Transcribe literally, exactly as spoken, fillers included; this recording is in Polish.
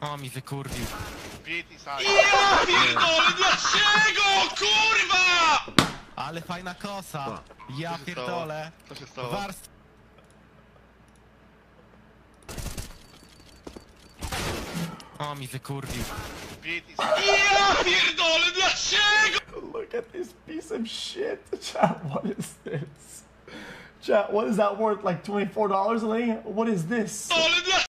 O, mi wykurwił. Ja pierdolę, dlaczego, kurwa! Ale fajna kosa. Ja pierdolę. Co się stało? Warstw... O, mi wykurwił. Ja pierdolę, dlaczego? Look at this piece of shit. Chat, what is this? Chat, what is that worth? Like twenty-four dollars, Lee? What is this?